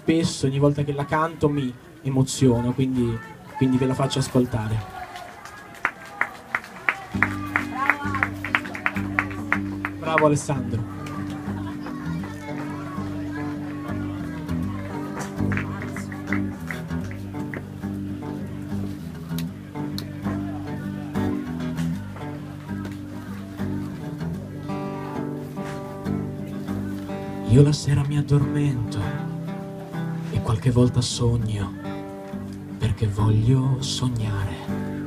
spesso, ogni volta che la canto mi emoziono, quindi ve la faccio ascoltare. Bravo Alessandro. Io la sera mi addormento e qualche volta sogno, perché voglio sognare.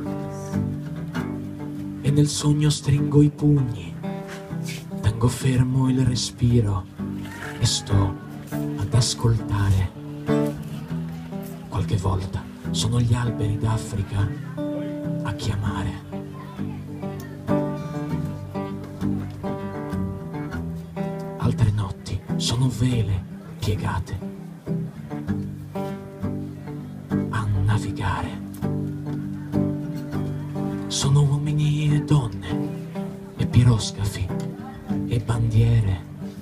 E nel sogno stringo i pugni, tengo fermo il respiro e sto ad ascoltare. Qualche volta sono gli alberi d'Africa a chiamare. Altre notti sono vele piegate a navigare. Sono uomini e donne e piroscafi e bandiere,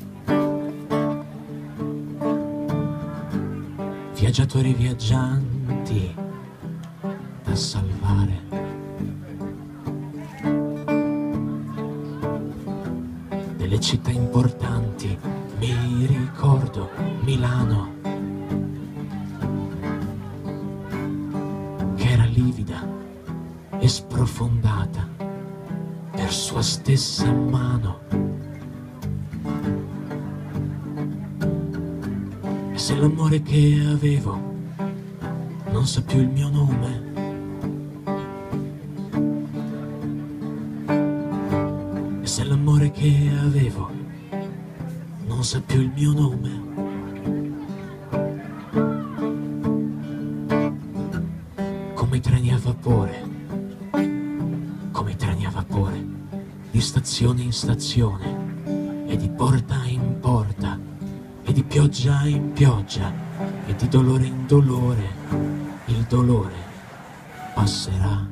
viaggiatori viaggianti da salvare. Delle città importanti mi ricordo Milano, che era livida e sprofondata per sua stessa mano. E se l'amore che avevo non sa più il mio nome, e se l'amore che avevo non sa più il mio nome, come i treni a vapore, come i treni a vapore, di stazione in stazione, e di porta in porta, e di pioggia in pioggia, e di dolore in dolore, il dolore passerà.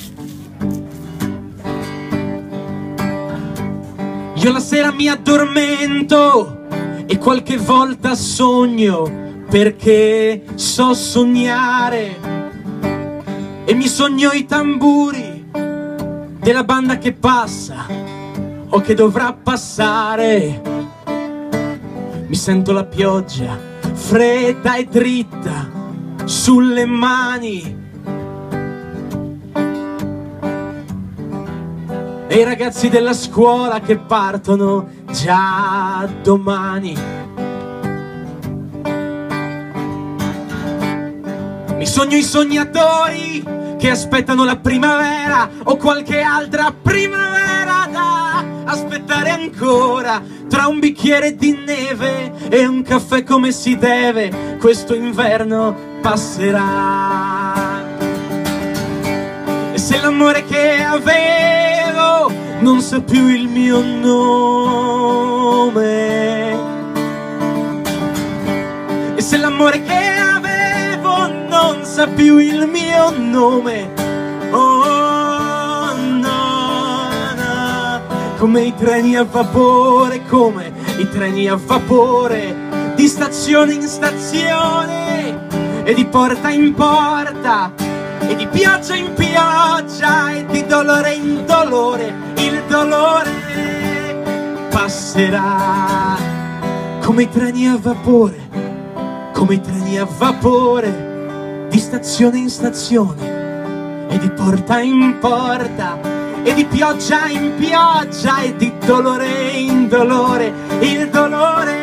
Io la sera mi addormento e qualche volta sogno, perché so sognare, e mi sogno i tamburi della banda che passa o che dovrà passare. Mi sento la pioggia fredda e dritta sulle mani, e i ragazzi della scuola che partono già domani. Mi sogno i sognatori che aspettano la primavera o qualche altra primavera da aspettare ancora, tra un bicchiere di neve e un caffè come si deve. Questo inverno passerà. E se l'amore che avevo non sa più il mio nome, e se l'amore che avevo non sa più il mio nome, oh no, no, come i treni a vapore, come i treni a vapore, di stazione in stazione, e di porta in porta, e di pioggia in pioggia, e di dolore in dolore, il dolore passerà. Come i treni a vapore, come i treni a vapore, di stazione in stazione, e di porta in porta, e di pioggia in pioggia, e di dolore in dolore, il dolore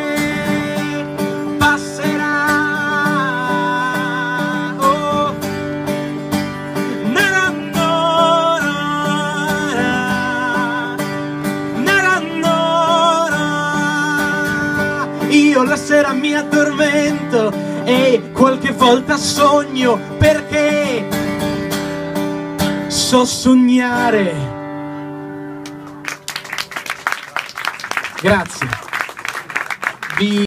io la sera mi addormento e qualche volta sogno, perché so sognare. Grazie.